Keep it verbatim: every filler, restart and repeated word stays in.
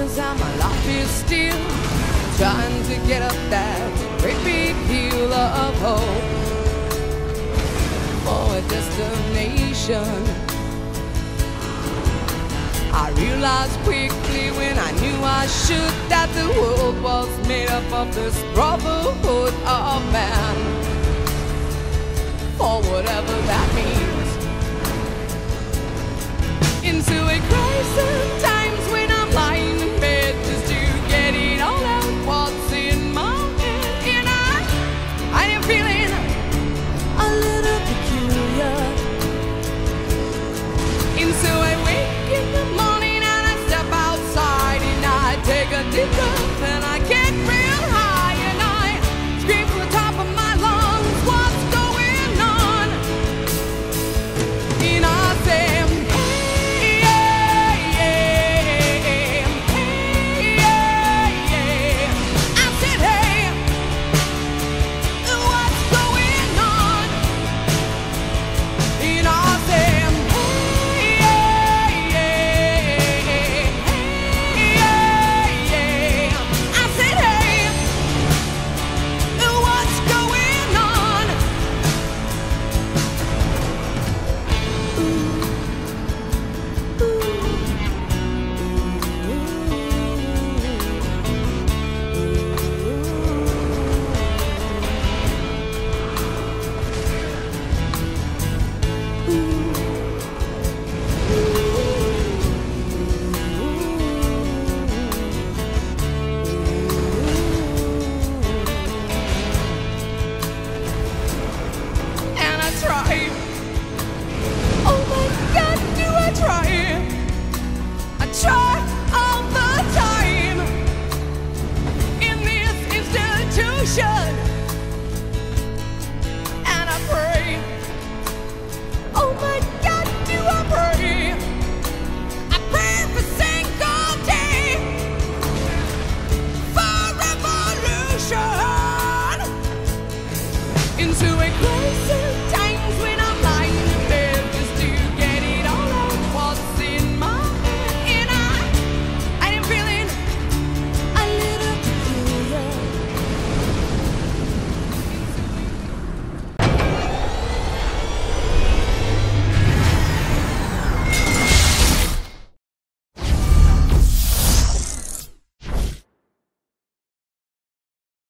struggles and my life is still trying to get up that great big hill of hope for a destination. I realized quickly when I knew I should that the world was made up of this brotherhood of man. For whatever